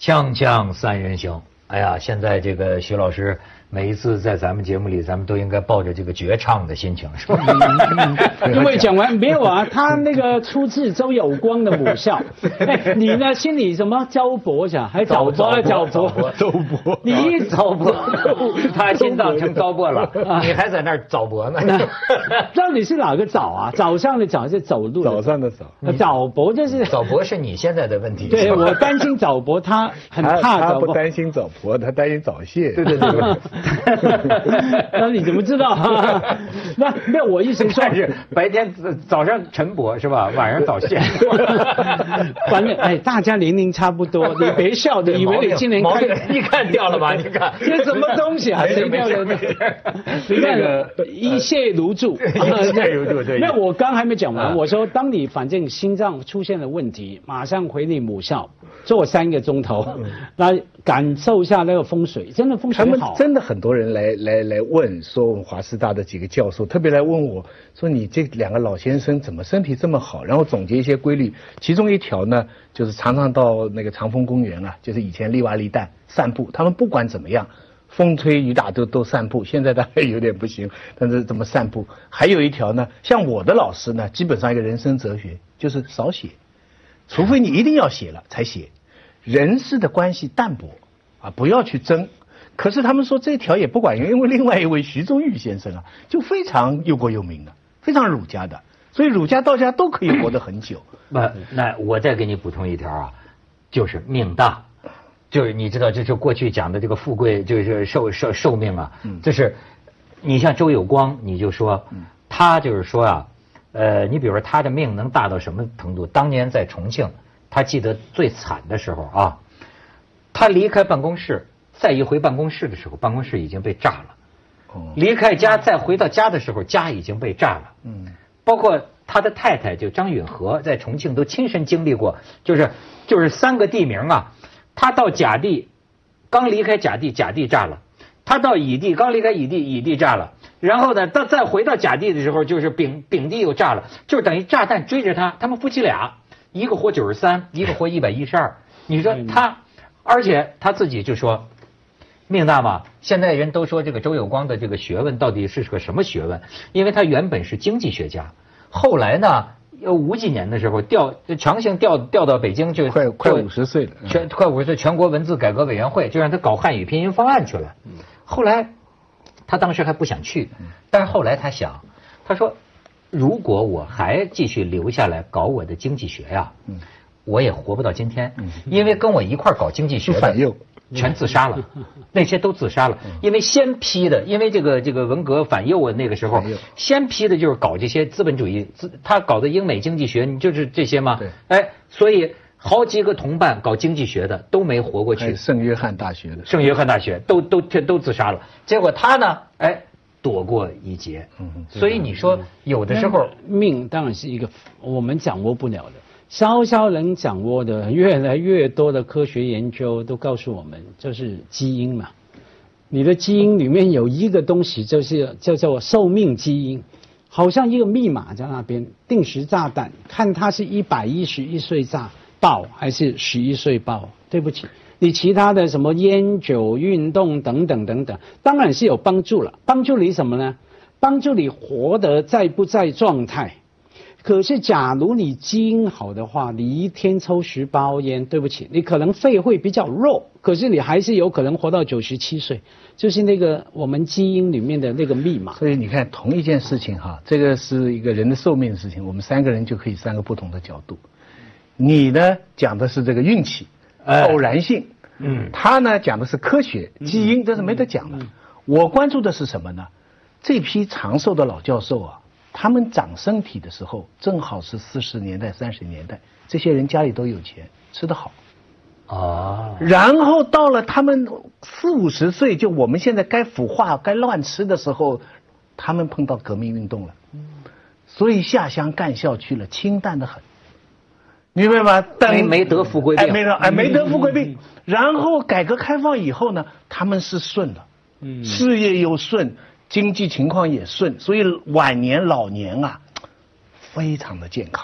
锵锵三人行，哎呀，现在这个徐老师每一次在咱们节目里，咱们都应该抱着这个绝唱的心情，是吧？ 因为讲完没有啊，他那个出自周有光的母校。哎，你呢？心里什么焦博是吧？还早博？ 你一早博，他心脏成糟粕了，你还在那儿早博呢？ 到底是哪个早啊？早上的早是走路的早上的早， 早博就是早博是你现在的问题。 对，我担心早博，他很怕早博。 他不担心早博，他担心早泄。 对。 那你怎么知道？那我意思说是白天早上晨勃是吧？晚上早泄。 反正哎，大家年龄差不多，你别笑，你以为你今年你看掉了吧？你看这什么东西啊？谁掉的？那个一泻如注，对。那我刚还没讲完，我说当你反正心脏出现了问题，马上回你母校坐3个钟头，来感受一下那个风水，真的风水好。 他们真的很多人来问说，我们华师大的几个教授特别来问我说，你这2个老先生怎么身体这么好？然后总结一些规律，其中一条呢，就是常常到那个长丰公园啊，就是以前利娃利旦散步，他们不管怎么样，风吹雨打都散步，现在大概有点不行，但是怎么散步？还有一条呢，像我的老师呢，基本上一个人生哲学就是少写，除非你一定要写了才写，人事的关系淡薄啊，不要去争。可是他们说这条也不管用，因为另外一位徐宗玉先生啊，就非常忧国忧民的，非常儒家的，所以儒家道家都可以活得很久。 那我再给你补充一条啊，就是命大，就是你知道，就是过去讲的这个富贵，就是寿命啊，这是你像周有光，你就说他就是说啊，你比如说他的命能大到什么程度？当年在重庆，他记得最惨的时候啊，他离开办公室。再一回办公室的时候，办公室已经被炸了。离开家再回到家的时候，家已经被炸了。包括他的太太就张允和在重庆都亲身经历过，就是3个地名啊。他到甲地，刚离开甲地，甲地炸了；他到乙地，刚离开乙地，乙地炸了。然后呢，他再回到甲地的时候，就是丙地又炸了，就是等于炸弹追着他。他们夫妻俩，一个活93，一个活112。你说他，而且他自己就说。命大嘛，现在人都说这个周有光的这个学问到底是个什么学问？因为他原本是经济学家，后来呢，50几年的时候强行调到北京，就快50岁了， 快50岁，全国文字改革委员会就让他搞汉语拼音方案去了。后来他当时还不想去，但是后来他想，他说如果我还继续留下来搞我的经济学呀，我也活不到今天，因为跟我一块搞经济学的反右。 全自杀了，那些都自杀了，因为先批的，因为这个文革反右啊，那个时候先批的就是搞这些资本主义，他搞的英美经济学，你就是这些嘛，哎，所以好几个同伴搞经济学的都没活过去， 圣约翰大学都自杀了，结果他呢，哎，躲过一劫，所以你说有的时候命当然是一个我们掌握不了的。稍稍能掌握的，越来越多的科学研究都告诉我们，就是基因嘛。你的基因里面有一个东西，就是叫做寿命基因，好像一个密码在那边，定时炸弹，看它是111岁爆还是11岁爆。对不起，你其他的什么烟酒运动等等，当然是有帮助了。帮助你什么呢？帮助你活得在不在状态。可是，假如你基因好的话，你一天抽10包烟，对不起，你可能肺会比较弱，可是你还是有可能活到97岁，就是那个我们基因里面的那个密码。 所以你看，同一件事情哈，这个是一个人的寿命的事情，我们3个人就可以3个不同的角度。你呢讲的是这个运气、偶然性，他呢讲的是科学、基因，这是没得讲的。我关注的是什么呢？这批长寿的老教授啊。他们长身体的时候，正好是40年代、30年代，这些人家里都有钱，吃得好，然后到了他们40、50岁，就我们现在该腐化、该乱吃的时候，他们碰到革命运动了，所以下乡干校去了，清淡得很，明白吗？ 没得富贵病， 没得富贵病。然后改革开放以后呢，他们是顺了，事业又顺。经济情况也顺，所以晚年老年啊，非常的健康。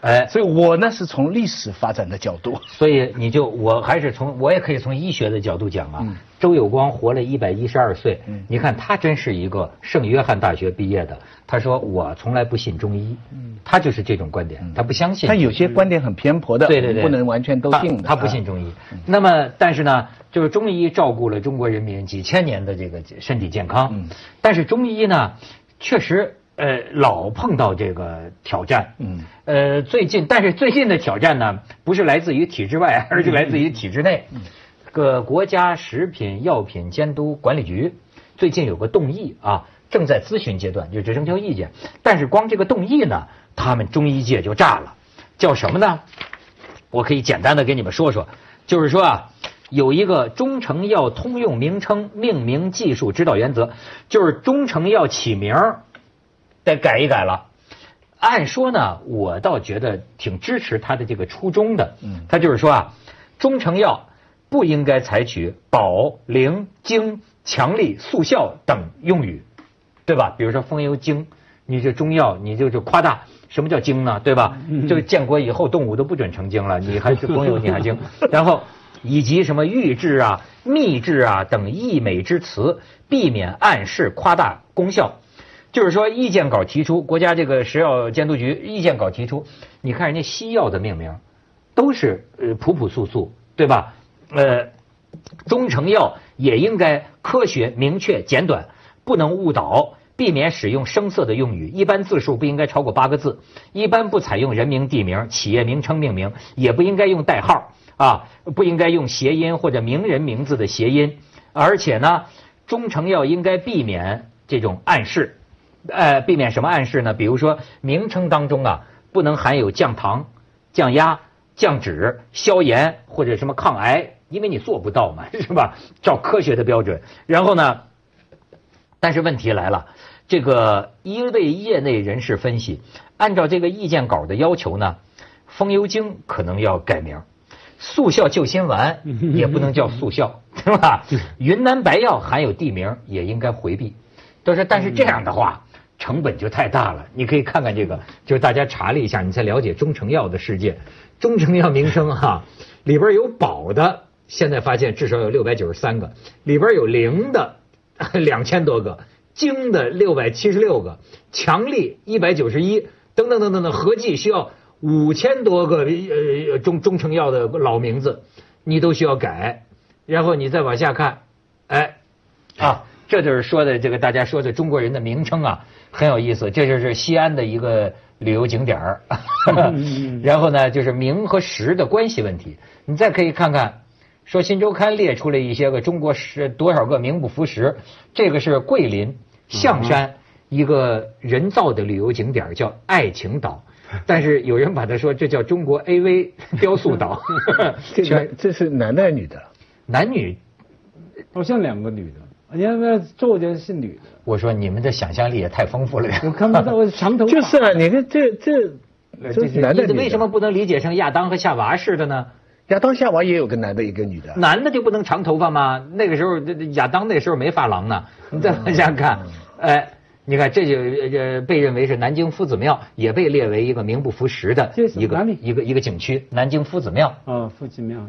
哎，所以我呢是从历史发展的角度。 所以我也可以从医学的角度讲啊。周有光活了112岁，你看他真是一个圣约翰大学毕业的。他说我从来不信中医，他就是这种观点，他不相信。 但有些观点很偏颇的，对，不能完全都信的。 他不信中医。那么，但是呢，就是中医照顾了中国人民几千年的这个身体健康。但是中医呢，确实老碰到这个挑战。但是最近的挑战呢，不是来自于体制外，而是来自于体制内。国家食品药品监督管理局最近有个动议啊，正在咨询阶段，就征求意见。但是光这个动议呢，他们中医界就炸了，叫什么呢？我可以简单的给你们说说，就是说啊，有一个中成药通用名称命名技术指导原则，就是中成药起名得改一改了。按说呢，我倒觉得挺支持他的这个初衷的。他就是说啊，中成药不应该采取保、灵、精、强力、速效等用语，对吧？比如说风油精，你这中药你就夸大，什么叫精呢？对吧？这个建国以后动物都不准成精了，你还是风油你还精。然后以及什么预制啊、秘制啊等溢美之词，避免暗示夸大功效。就是说，意见稿提出，国家这个食药监督局意见稿提出，你看人家西药的命名都是朴素素，对吧？中成药也应该科学、明确、简短，不能误导，避免使用生涩的用语，一般字数不应该超过8个字，一般不采用人名、地名、企业名称命名，也不应该用代号啊，不应该用谐音或者名人名字的谐音，而且呢，中成药应该避免这种暗示，避免什么暗示呢？比如说名称当中啊，不能含有降糖、降压、降脂、消炎或者什么抗癌。因为你做不到嘛，是吧？照科学的标准。然后呢，但是问题来了，这个一位业内人士分析，按照这个意见稿的要求呢，风油精可能要改名，速效救心丸也不能叫速效，是吧？云南白药含有地名也应该回避。都是，但是这样的话成本就太大了。你可以看看这个，就是大家查了一下，你才了解中成药的世界。中成药名称里边有保的。现在发现至少有693个，里边有灵的2000多个，精的676个，强力191，等等等等的，合计需要5000多个中成药的老名字，你都需要改。然后你再往下看，这就是说的这个大家说的中国人的名称啊，很有意思。这就是西安的一个旅游景点儿，然后呢，就是名和实的关系问题。你再可以看看。说《新周刊》列出了一些个中国多少个名不符实，这个是桂林象山一个人造的旅游景点叫爱情岛，但是有人把它说这叫中国 AV 雕塑岛。 这是男的还是女的？ 男女， 好像2个女的。你要不要做的是女的？ 我说你们的想象力也太丰富了。 我看不到我长头发。 就是啊，你看这男的， 你为什么不能理解成亚当和夏娃似的呢？ 亚当夏娃也有个男的，一个女的。 男的就不能长头发吗？那个时候亚当那时候没发廊呢。你再往下看，你看这就被认为是南京夫子庙，也被列为一个名不符实的一个景区。南京夫子庙。 夫子庙。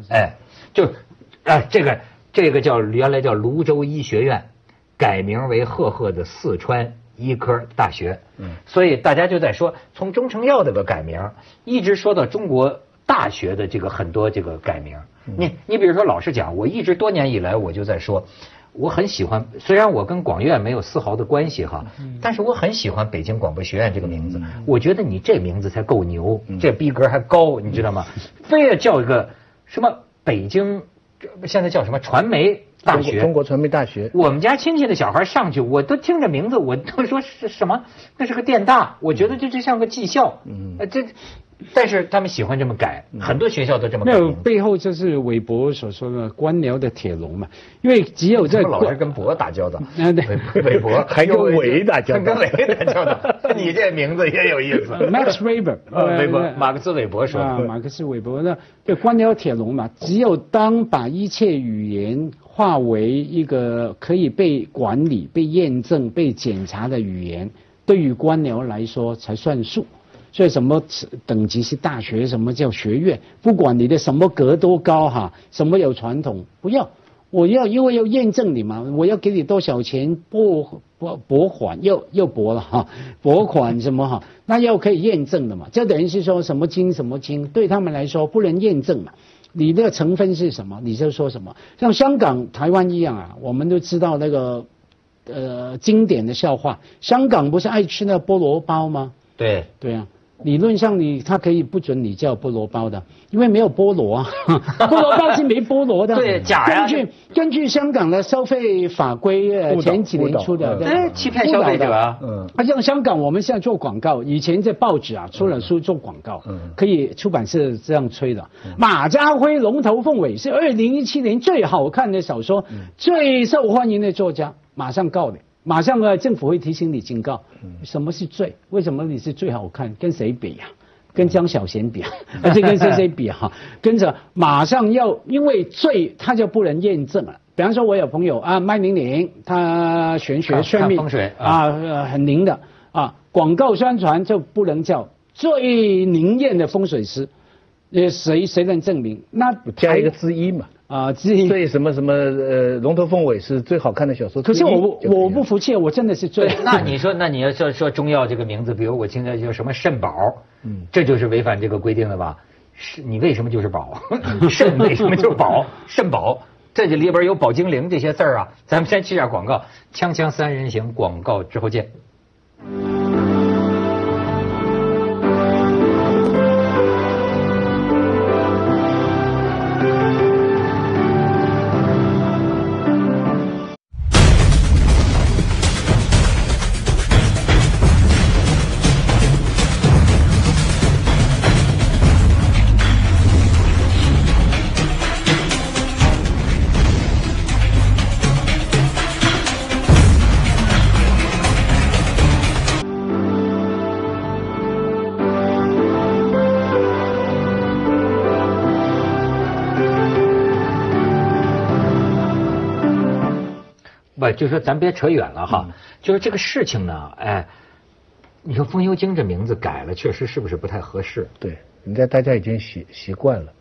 这个原来叫泸州医学院，改名为赫赫的四川医科大学。所以大家就在说，从中成药这个改名，一直说到中国。大学的这个很多这个改名，你比如说，老实讲，我一直多年以来我就在说，我很喜欢，虽然我跟广院没有丝毫的关系但是我很喜欢北京广播学院这个名字。我觉得你这名字才够牛，这逼格还高，你知道吗？非要叫一个什么北京，现在叫什么传媒大学？ 中国传媒大学。 我们家亲戚的小孩上去，我都听着名字，我都说是什么？那是个电大，我觉得这像个技校。但是他们喜欢这么改，很多学校都这么改。 那背后就是韦伯所说的官僚的铁笼嘛，因为只有在老是跟伯打交道，韦伯还跟韦打交道， 跟韦打交道。你这名字也有意思 ，Max Weber， 马克思韦伯说的。 马克思韦伯呢，对官僚铁笼嘛，只有当把一切语言化为一个可以被管理、被验证、被检查的语言，对于官僚来说才算数。 所以什么等级是大学，什么叫学院，不管你的什么格多高哈，什么有传统，不要。我要因为要验证你嘛，我要给你多少钱拨款又拨了哈，拨款什么哈，那要可以验证的嘛，这等于是说什么金什么金，对他们来说不能验证嘛，你的成分是什么你就说什么，像香港、台湾一样啊，我们都知道那个经典的笑话，香港不是爱吃那菠萝包吗？ 对对啊。理论上他可以不准你叫菠萝包的，因为没有菠萝啊，菠萝包是没菠萝的。 对，假呀。 根据香港的收费法规，前几年出的， 欺骗消费者啊。 像香港我们现在做广告，以前在报纸啊出了书做广告，可以出版社这样吹的。马家辉龙头凤尾是2017年最好看的小说，最受欢迎的作家，马上告你。马上政府会提醒你警告，什么是罪？为什么你是最好看？跟谁比啊？跟张小娴比啊？而且跟谁比啊？跟着马上要，因为罪他就不能验证了。比方说，我有朋友啊，麦玲玲，他玄学算命风水很灵的啊，广告宣传就不能叫最灵验的风水师，谁能证明？那加一个之一嘛。最什么龙头凤尾是最好看的小说。 可是我不服气，我真的是最。 那你要说中药这个名字，比如我听着叫什么肾宝，这就是违反这个规定的吧？是你为什么就是宝？肾为什么就是宝？肾宝，这里边有宝精灵这些字啊。咱们先去下广告，锵锵三人行广告之后见。就说咱别扯远了哈，就是这个事情呢，你说《风油精》这名字改了，确实是不是不太合适？ 对，人家大家已经习惯了，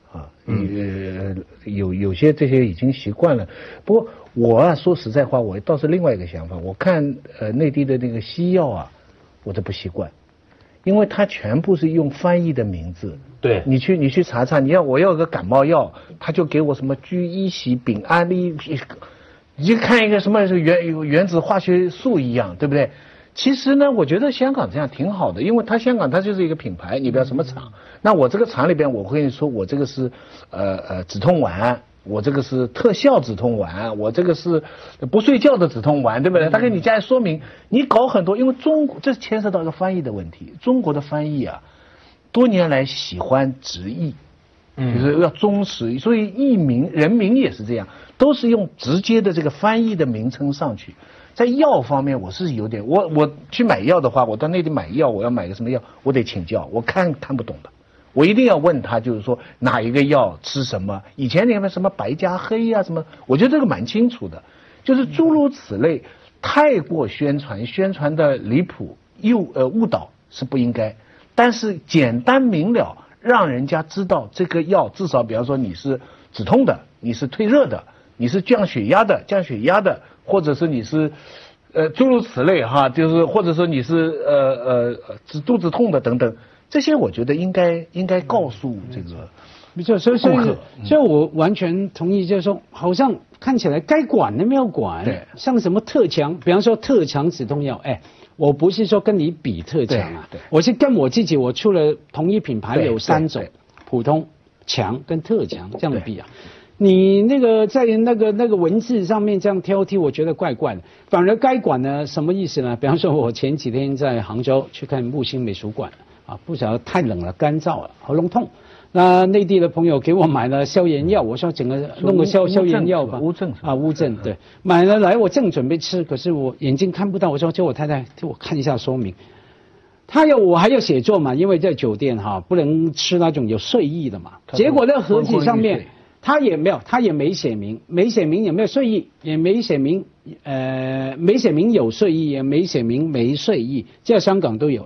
有些这些已经习惯了。不过我说实在话，我倒是另外一个想法。我看内地的那个西药啊，我都不习惯，因为它全部是用翻译的名字。 对， 你去查查，我要个感冒药，他就给我什么聚乙烯丙胺利。你就看一个什么原子化学素一样，对不对？其实呢，我觉得香港这样挺好的，因为香港它就是一个品牌，你不要什么厂。那我这个厂里边，我会跟你说，我这个是止痛丸，我这个是特效止痛丸，我这个是不睡觉的止痛丸，对不对？他给你加以说明。你搞很多，因为这牵涉到一个翻译的问题。中国的翻译啊，多年来喜欢直译。就是要忠实，所以译名人名也是这样，都是用直接的这个翻译的名称上去。在药方面，我是有点，我去买药的话，我到内地买药，我要买个什么药，我得请教，我看不懂的，我一定要问他，就是说哪一个药吃什么。以前那个什么白加黑啊什么，我觉得这个蛮清楚的，就是诸如此类，太过宣传的离谱误导是不应该，但是简单明了。让人家知道这个药至少，比方说你是止痛的，你是退热的，你是降血压的，或者是你是诸如此类哈，就是或者说你是治肚子痛的等等，这些我觉得应该告诉这个没错，所以我完全同意，就是说好像看起来该管的没有管，对，像什么特强，比方说特强止痛药，我不是说跟你比特强啊，我是跟我自己，我出了同一品牌有3种，普通、强跟特强这样比啊。你那个在那个文字上面这样挑剔，我觉得怪怪的。反而该管呢，什么意思呢？比方说，我前几天在杭州去看木星美术馆啊，不晓得太冷了，干燥了，喉咙痛。那内地的朋友给我买了消炎药，我说整个弄个消炎药吧。乌镇对，买了来我正准备吃，可是我眼睛看不到，我说叫我太太替我看一下说明。我还要写作嘛，因为在酒店不能吃那种有睡意的嘛。结果那盒子上面他也没写明，有没有睡意，也没写明没写明有睡意，也没写明没睡意，在香港都有了。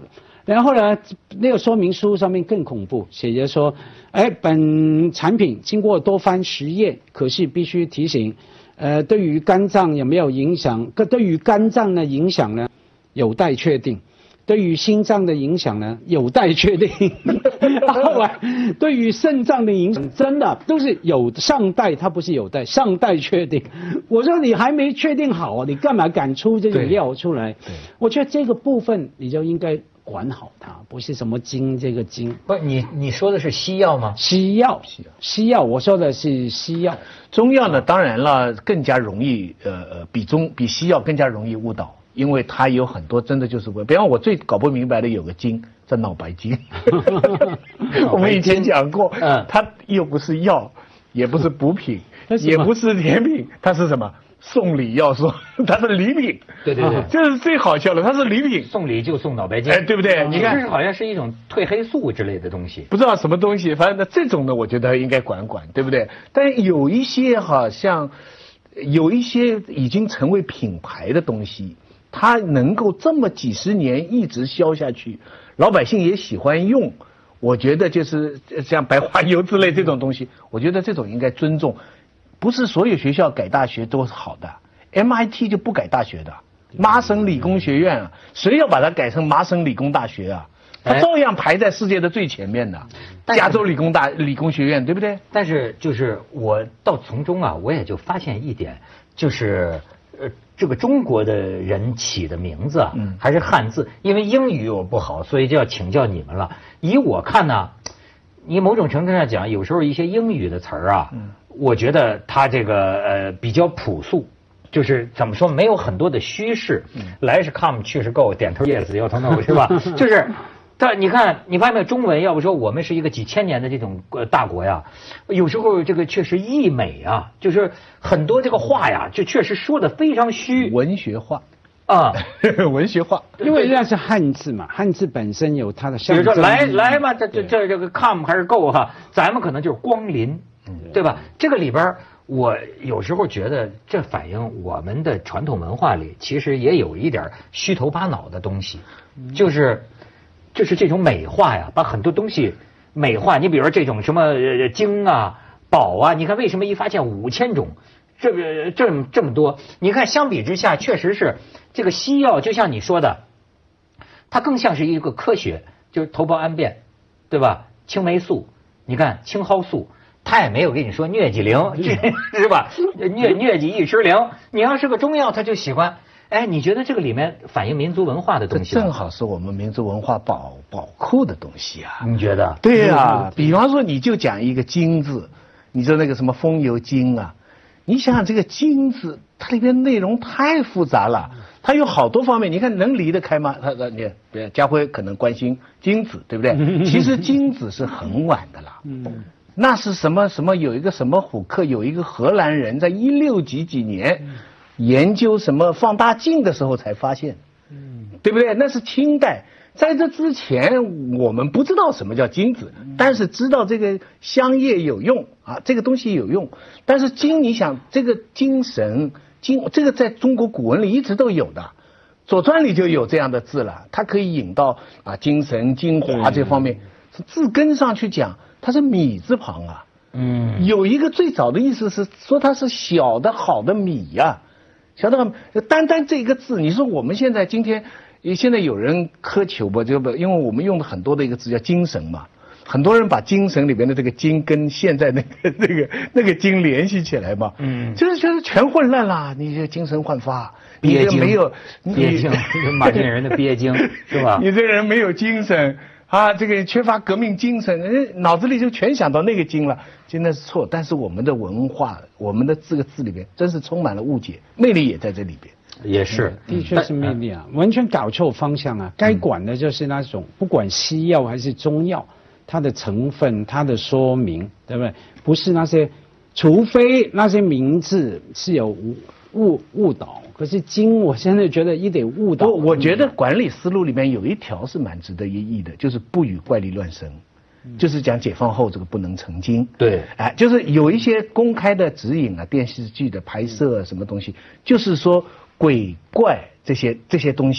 然后呢，那个说明书上面更恐怖，写着说，本产品经过多番实验，可是必须提醒，对于肝脏有没有影响？对于肝脏的影响呢，有待确定。对于心脏的影响呢，有待确定。后来，对于肾脏的影响，真的都是尚待，它不是有待，尚待确定。我说你还没确定好啊，你干嘛敢出这种药出来？我觉得这个部分你就应该管好它，不是什么精这个精。 不，你说的是西药吗？ 西药，我说的是西药。 中药呢，当然了，更加容易比西药更加容易误导。因为它有很多真的就是比方我最搞不明白的有个精叫脑白金，我们以前讲过，它又不是药，也不是补品，也不是甜品，它是什么？送礼要说它是礼品。 对， 这是最好笑的，它是礼品， 送礼就送脑白金， 对不对？你看， 好像是一种褪黑素之类的东西， 不知道什么东西，反正这种呢，我觉得应该管，对不对？但有一些好像有一些已经成为品牌的东西。它能够这么几十年一直销下去，老百姓也喜欢用，我觉得就是像白花油之类这种东西，我觉得这种应该尊重。不是所有学校改大学都是好的 ，MIT 就不改大学的，麻省理工学院啊，谁要把它改成麻省理工大学啊？它照样排在世界的最前面的，加州理工学院，对不对？ 但是就是我到从中啊，我也就发现一点，就是这个中国的人起的名字啊，还是汉字，因为英语我不好，所以就要请教你们了。以我看呢，你某种程度上讲，有时候一些英语的词儿啊，我觉得它这个比较朴素，就是怎么说，没有很多的虚饰，来是 come 去是 go， 点头 yes 摇头 no 是吧？就是。但你看，你发现没有？中文要不说我们是一个几千年的这种大国呀，有时候这个确实溢美啊，就是很多这个话呀，就确实说的非常虚， 文学化啊， 文学化， 因为那是汉字嘛，汉字本身有它的象征。 比如说来嘛，这个 come 还是 go 哈，咱们可能就是光临，对吧？这个里边我有时候觉得这反映我们的传统文化里其实也有一点虚头巴脑的东西，就是这种美化呀，把很多东西美化。你比如说这种什么精啊、宝啊，你看为什么一发现5000种，这么多？你看相比之下，确实是这个西药，就像你说的，它更像是一个科学，就是头孢氨苄，对吧？青霉素，你看青蒿素，它也没有跟你说疟疾灵，是吧？疟疾一吃灵，你要是个中药，它就喜欢。你觉得这个里面反映民族文化的东西， 正好是我们民族文化宝库的东西啊！ 你觉得？ 对呀，比方说你就讲一个金字，你说那个什么风油精啊，你想想这个金字，它里边内容太复杂了，它有好多方面，你看能离得开吗？你家辉可能关心精子，对不对？其实精子是很晚的了。那是什么有一个什么虎克，有一个荷兰人在16几年。研究什么放大镜的时候才发现，对不对？那是清代，在这之前我们不知道什么叫精子，但是知道这个香叶有用啊，这个东西有用。但是精，你想这个精神这个在中国古文里一直都有的，《左传》里就有这样的字了，它可以引到精神、精华这方面。字根上去讲，它是米字旁啊，有一个最早的意思是说它是小的好的米呀。晓得吗？单这个字，你说我们现在有人苛求吧，因为我们用的很多的一个字叫精神嘛，很多人把精神里边的这个精跟现在那个精联系起来嘛，就是全混乱啦，你这精神焕发，你这没有憋精，马建人的憋精是吧？ 你这个人没有精神。这个缺乏革命精神，脑子里就全想到那个精了，真的是错。但是我们的文化，我们的这个字里边，真是充满了误解，魅力也在这里边。 也是， 的确是魅力啊，完全搞错方向啊！该管的就是那种，不管西药还是中药，它的成分、它的说明，对不对？不是那些，除非那些名字是有误导。可是精，我现在觉得一点误导。 我觉得管理思路里面有一条是蛮值得一议的，就是不与怪力乱神，就是讲解放后这个不能成精。 对， 就是有一些公开的指引啊，电视剧的拍摄啊，什么东西，就是说鬼怪这些东西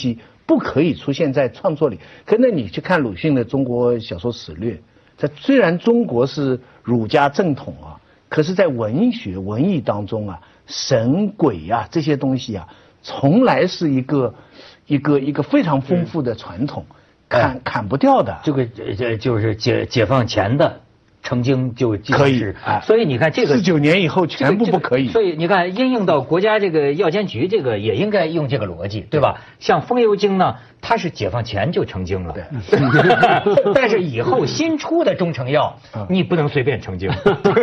不可以出现在创作里。可那你去看鲁迅的《中国小说史略》，虽然中国是儒家正统啊，可是在文学文艺当中啊，神鬼啊这些东西啊，从来是一个非常丰富的传统，砍不掉的。 这个就是解放前的曾经就可以， 所以你看这个 49年以后全部不可以。 所以你看，应用到国家这个药监局这个也应该用这个逻辑，对吧？像风油精呢，它是解放前就成精了，但是以后新出的中成药，你不能随便成精。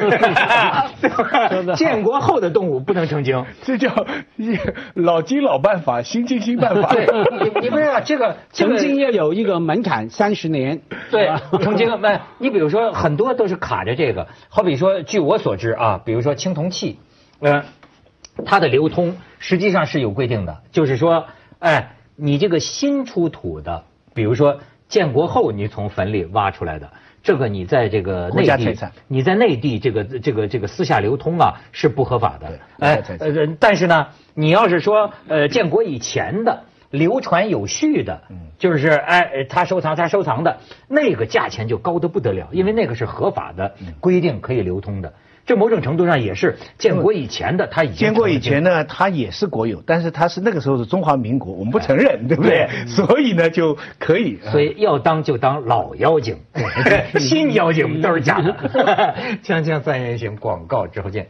建国后的动物不能成精， 这叫老精老办法，新精新办法。 对，你不知道这个成精要有一个门槛，30年。 对，成精你比如说很多都是卡着这个，好比说，据我所知啊，比如说青铜器，它的流通实际上是有规定的，就是说，你这个新出土的，比如说建国后你从坟里挖出来的，这个你在这个内地，你在内地这个私下流通啊是不合法的。但是呢，你要是说建国以前的。流传有序的，就是他收藏的那个价钱就高得不得了，因为那个是合法的规定可以流通的。这某种程度上也是建国以前的，它已经建国以前呢，它也是国有，但是它是那个时候是中华民国，我们不承认，对不对？所以呢就可以。 所以要当就当老妖精，新妖精都是假的。锵锵三人行，广告之后见。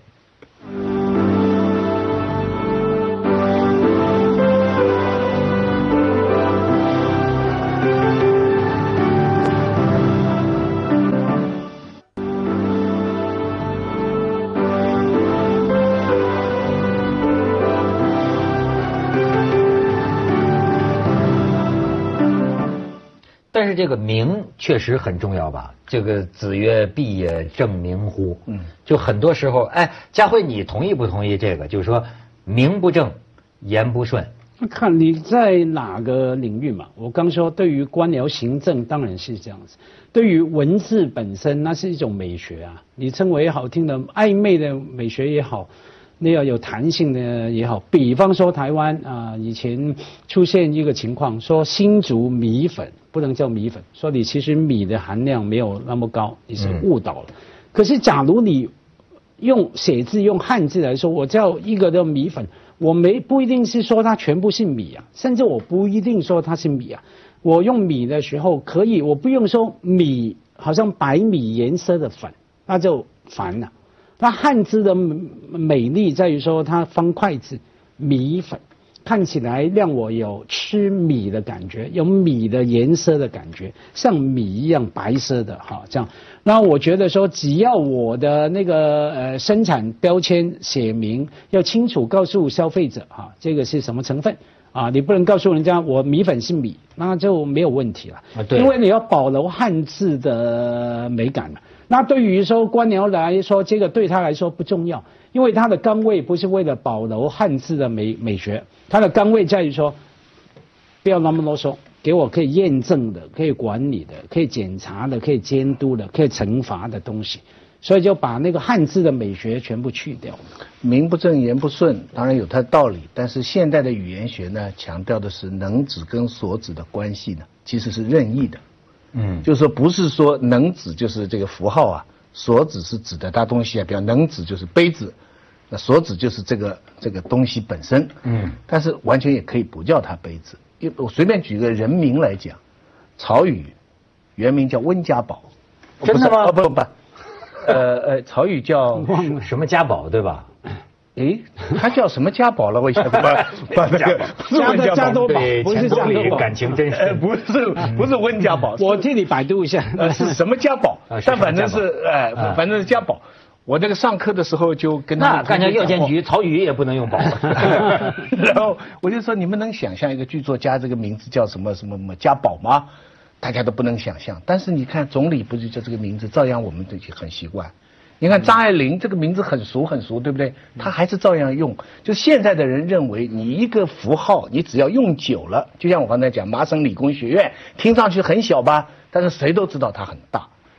但是这个名确实很重要吧？这个子曰：“必也正名乎？”就很多时候，佳慧，你同意不同意这个？就是说，名不正，言不顺。 看你在哪个领域嘛？我刚说，对于官僚行政当然是这样子；对于文字本身，那是一种美学啊。你称为好听的暧昧的美学也好。那要有弹性的也好，比方说台湾以前出现一个情况，说新竹米粉不能叫米粉，说你其实米的含量没有那么高，你是误导了。可是假如你用写字用汉字来说，我叫一个的米粉，我不一定是说它全部是米啊，甚至我不一定说它是米啊。我用米的时候可以，我不用说米好像白米颜色的粉，那就烦了。那汉字的美丽在于说，它方块字米粉，看起来让我有吃米的感觉，有米的颜色的感觉，像米一样白色的这样。那我觉得说，只要我的那个生产标签写明，要清楚告诉消费者这个是什么成分你不能告诉人家我米粉是米，那就没有问题了。对，因为你要保留汉字的美感嘛。那对于说官僚来说，这个对他来说不重要，因为他的岗位不是为了保留汉字的美学，他的岗位在于说，不要那么啰嗦，给我可以验证的、可以管理的、可以检查的、可以监督的、可以惩罚的东西，所以就把那个汉字的美学全部去掉。 名不正言不顺，当然有它的道理，但是现代的语言学呢，强调的是能指跟所指的关系呢，其实是任意的。就是说不是说能指就是这个符号啊，所指是指的它东西啊，比方能指就是杯子，那所指就是这个东西本身。但是完全也可以不叫它杯子。我随便举个人名来讲，曹禺原名叫温家宝。 真的吗？ 不，曹禺叫什么家宝对吧？ 他叫什么家宝了？我一下子把那个家都宝， 不是家里感情真实， 不是温家宝， 我替你百度一下是什么家宝？但反正是反正是家宝。我那个上课的时候就跟他干掉药监局，曹禺也不能用宝。 然后我就说，你们能想象一个剧作家这个名字叫什么家宝吗？大家都不能想象。但是你看总理不就叫这个名字，照样我们都很习惯。你看张爱玲这个名字很熟，对不对？她还是照样用。就现在的人认为，你一个符号，你只要用久了，就像我刚才讲麻省理工学院，听上去很小吧，但是谁都知道它很大。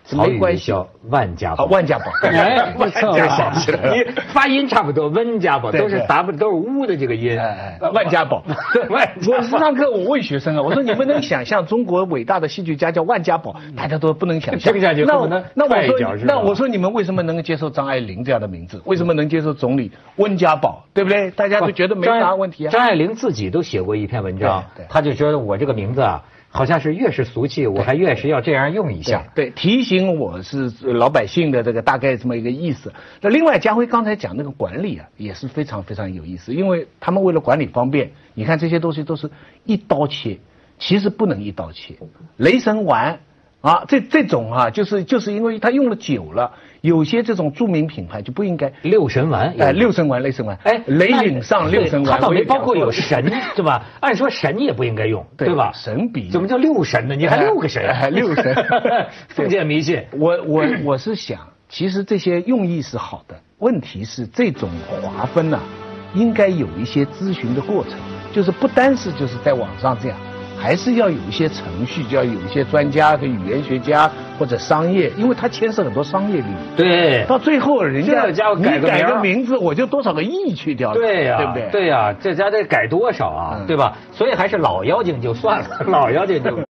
没关系。 叫万家宝， 万家宝， 哎，不错， 你发音差不多，温家宝都是都是乌的这个音， 万家宝。我上课我问学生啊，我说你们能想象中国伟大的戏剧家叫万家宝？大家都不能想象。那我说你们为什么能够接受张爱玲这样的名字？为什么能接受总理温家宝？对不对？大家都觉得没啥问题啊。 张爱玲自己都写过一篇文章，她就觉得我这个名字啊。好像是越是俗气，我还越是要这样用一下。 对，提醒我是老百姓的这个大概这么一个意思。那另外，家辉刚才讲那个管理啊，也是非常非常有意思，因为他们为了管理方便，你看这些东西都是一刀切，其实不能一刀切。雷神丸啊，这种啊，就是因为它用了久了。有些这种著名品牌就不应该六神丸， 六神丸，哎，雷影上六神丸， 它倒没包括有神，对吧？按说神也不应该用，对吧？ 神比怎么叫六神呢？你还6个神， 六神， 封建迷信。 我是想，其实这些用意是好的，问题是这种划分呢，应该有一些咨询的过程，就是不单是就是在网上这样。还是要有一些程序，就要有一些专家跟语言学家或者商业，因为它牵涉很多商业利益。 对， 到最后人家你改个名字，我就多少个亿去掉了。 对呀， 对不对？ 对呀，这家得改多少啊，对吧？所以还是老妖精就算了，老妖精就